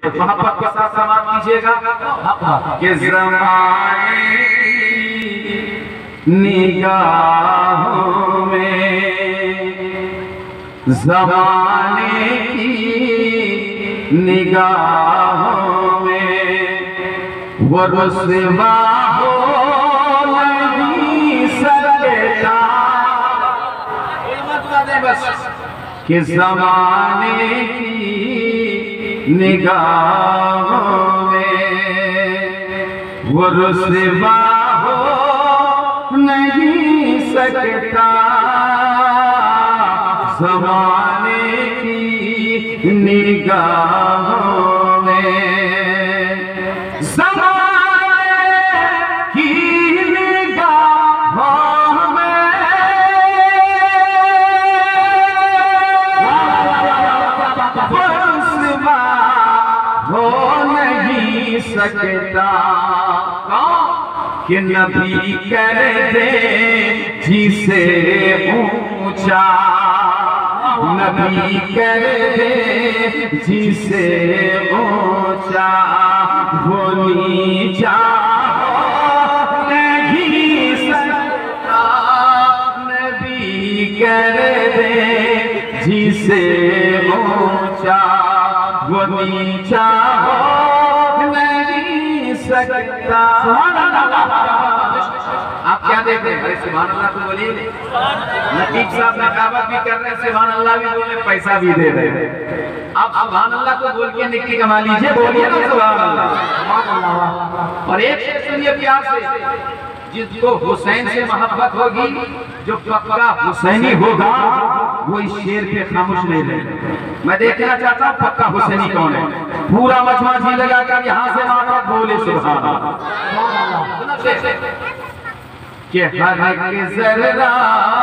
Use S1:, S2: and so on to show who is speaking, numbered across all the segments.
S1: मोहब्बत के साथ समाप्त कीजिएगा कि ज़माने निगाहों में, ज़माने की निगाहों में वो रुसवा हो नहीं सकता बस कि ज़माने की निगाहों में वो रुसवा हो नहीं सकता, ज़माने की निगाहों में, ज़माने की निगाहों में वो रुसवा हो नहीं सकता कि नबी कर दे जिसे ऊंचा, नबी कर दे जिसे ऊंचा, वो नीचा नहीं सकता, नबी कर दे जिसे ऊंचा, वो नीचा नहीं सकता। आप क्या देख रहे हैं? अरे सुभान अल्लाह तो बोलिए। नकीब साहब नकाबत भी कर रहे हैं, सुभान अल्लाह भी बोल रहे, पैसा भी दे रहे हैं। आप सुभान अल्लाह तो बोल के निक्की कमा लीजिए, बोलिए ना सुभान अल्लाह। और एक सुनिए प्यार से, जिसको हुसैन से मोहब्बत होगी, जो पक्का हुसैनी होगा, वो इस शेर पे खामोश नहीं रहेगा। मैं देखना चाहता हूँ पक्का हुसैनी कौन है। पूरा मजमा जी लगाकर यहाँ से मानो बोले सुभान अल्लाह कि हर एक जर्रा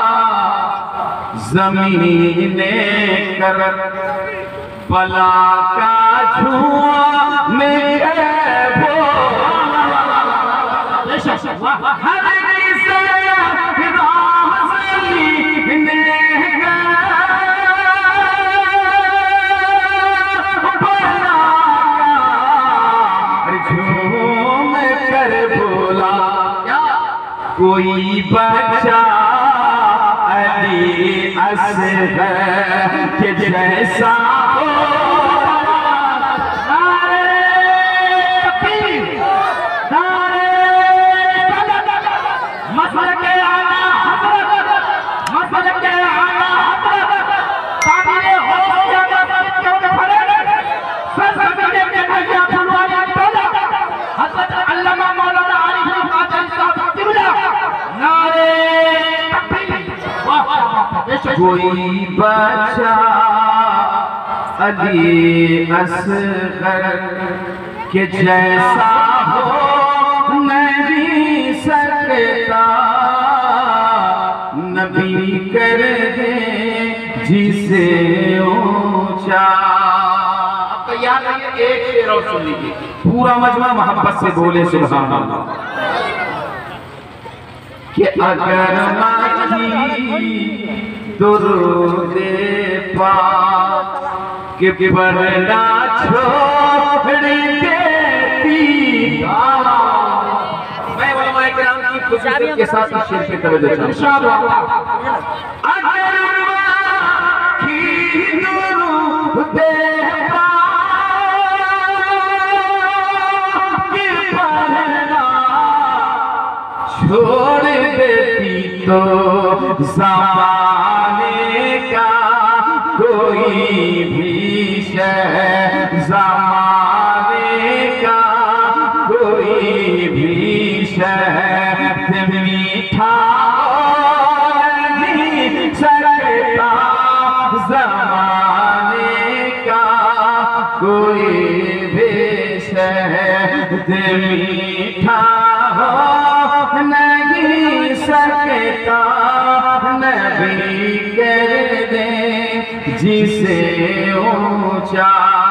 S1: ज़मीने कर पला का धुआं मेरे वो, हर एक जर्रा ज़मीने कोई बच्चा अली असगर के जैसा हो, कोई बच्चा अली असगर के जैसा हो नहीं सकता, नबी कर दे जिसे ऊंचा। अब तैयार रहिए, एक शेर और सुन लीजिए, पूरा मजमा मोहब्बत से बोले सुभान अल्लाह कि अगर माही दुरूदे पाक के पढ़ना छोड़ देती, मैं उलमाए किराम की खुशबू के साथ इस शेर पे तवज्जो चाहूंगा। अगर माही दुरूदे पाक के पढ़ना छोड़ देती तो ज़माने का कोई भी शय, ज़माने का कोई भी शय मीठा नहीं सकता, ज़माने का कोई भी शय मीठा हो नहीं सकता, नबी कर दे जिसे ऊंचा।